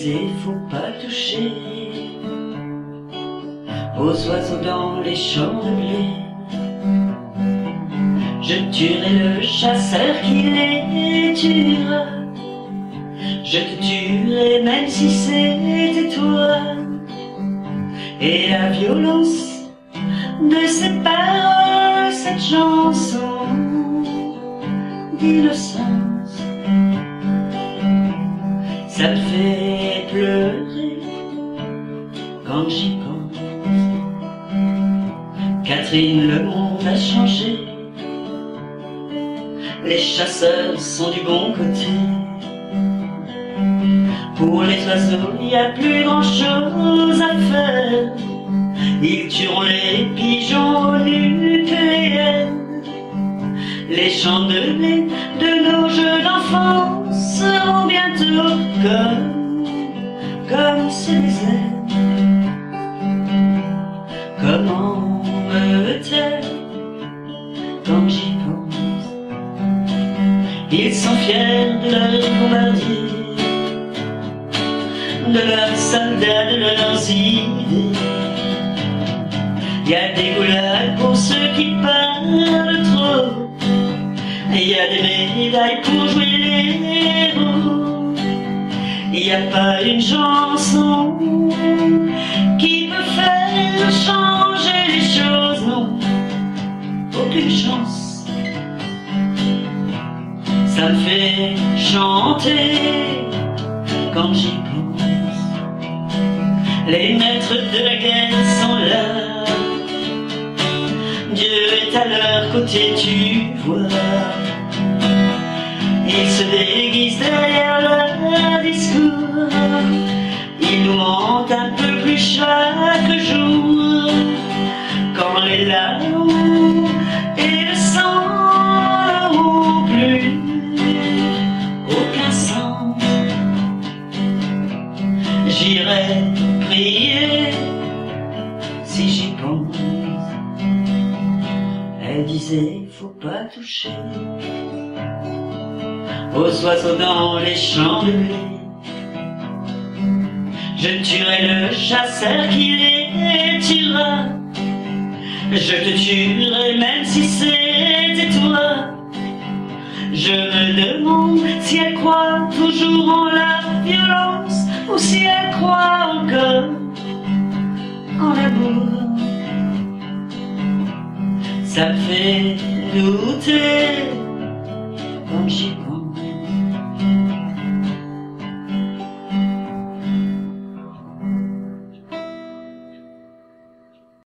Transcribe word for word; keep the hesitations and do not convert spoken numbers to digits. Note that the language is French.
disait faut pas toucher aux oiseaux dans les champs de blé. Je tuerai le chasseur qui les tuera. Je te tuerai même si c'était toi. Et la violence de ces paroles, cette chanson d'innocence, ça me fait pleurer quand j'y pense. Catherine, le monde a changé. Les chasseurs sont du bon côté. Pour les oiseaux, il n'y a plus grand chose à faire. Ils tueront les pigeons nucléaires. Les champs de blé de nos jeux d'enfance seront bientôt comme, comme ce désert. Comment me taire quand j'y pense? Ils sont fiers de leurs bombardiers, de leurs soldats, de leurs idées. Il y a des goulags pour ceux qui parlent trop. Il y a des médailles pour jouer les héros. Il n'y a pas une chanson qui peut faire changer les choses, non, aucune chance. Ça me fait chanter quand j'y pense. Les maîtres de la guerre sont là. Dieu est à leur côté, tu vois. Ils se déguisent derrière leur discours. Ils nous mentent un peu plus chaque jour. Quand les larmes et le sang n'auront plus aucun sens, j'irai prier si j'y pense. Elle disait faut pas toucher aux oiseaux dans les champs de blé. Je tuerai le chasseur qui les tuera. Je te tuerai même si c'était toi. Je me demande si elle croit toujours en la violence ou si elle croit encore en l'amour. Ça me fait douter quand j'y pense.